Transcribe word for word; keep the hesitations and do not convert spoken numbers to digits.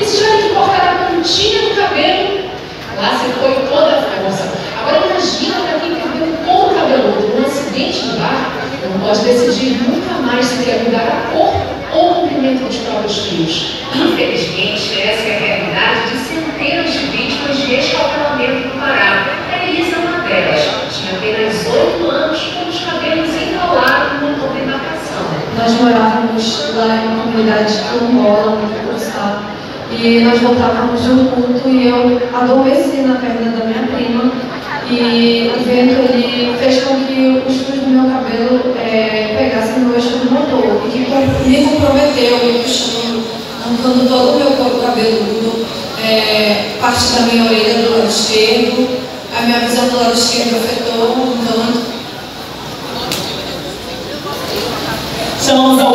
Vocês tiveram que cortar a pontinha do cabelo, lá você foi toda a emoção. Agora imagina para quem perdeu um couro cabeludo num acidente de barco, não pode decidir nunca mais se quer mudar a cor ou o comprimento dos próprios fios. Infelizmente, essa é a realidade de centenas de vítimas de escalpelamento no Pará. A Elisa é uma delas. Tinha apenas oito anos, com os cabelos enrolados no motor da embarcação. Nós morávamos lá em uma comunidade quilombola, muito cruzada, e nós voltávamos de um culto e eu adormeci na perna da minha prima, e o vento ele fez com que os fios do meu cabelo é, pegassem no eixo do motor e que me comprometeu, me puxando, arrancando todo o meu corpo cabeludo, é, parte da minha orelha do lado esquerdo, a minha visão do lado esquerdo afetou, então... Chamamos